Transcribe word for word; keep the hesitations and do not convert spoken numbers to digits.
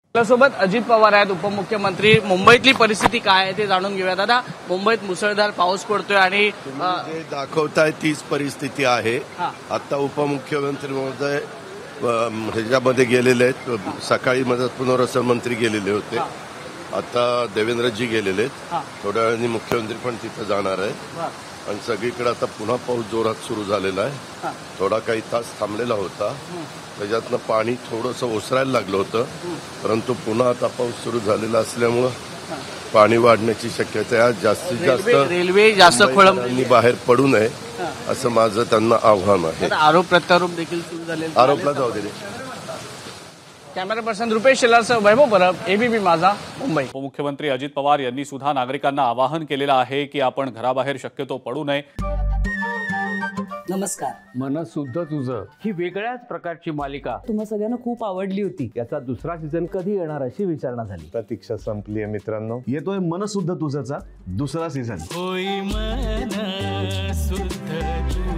आपल्यासोबत अजित पवार आहेत, उपमुख्यमंत्री। मुंबईतली परिस्थिती काय आहे ते जाणून घेऊया। दादा, मुंबईत मुसळधार पाऊस पडतोय आणि जे दाखवताय तीच परिस्थिती आहे। आता उपमुख्यमंत्री महोदय ह्याच्यामध्ये गेलेले आहेत, सकाळी मदत पुनर्वसन मंत्री गेलेले होते, आता देवेंद्रजी गेलेले आहेत, थोड्या वेळाने मुख्यमंत्री पण तिथे जाणार आहेत आणि सगळीकडे आता पुन्हा पाऊस जोरात सुरू झालेला आहे। थोडा काही तास थांबलेला होता, त्याच्यातनं पाणी थोडंसं ओसरायला लागलं होतं, परंतु पुन्हा आता पाऊस सुरू झालेला असल्यामुळं पाणी वाढण्याची शक्यता आहे। जास्तीत जास्त रेल्वे जास्त खोळंबली बाहेर पडू नये असं माझं त्यांना आव्हान आहे। आरोप प्रत्यारोप देखील सुरू झाले। आरोपला जाऊ दे। कॅमेरा पर्सन रुपेश शेलारसह वैभव परब, एबीपी माझा, मुंबई। उपमुख्यमंत्री अजित पवार यांनी सुद्धा नागरिकांना आवाहन केलेलं आहे की आपण घराबाहेर शक्यतो पडू नये। नमस्कार। मन शुद्ध तुझं ही वेगळ्याच प्रकारची मालिका तुम्हा सगळ्यांना खूप आवडली होती। याचा दुसरा सीझन कधी येणार अशी विचारणा झाली। प्रतीक्षा संपली आहे मित्रांनो, येतोय मन शुद्ध तुझंचा दुसरा सीझन। होई मन शुद्ध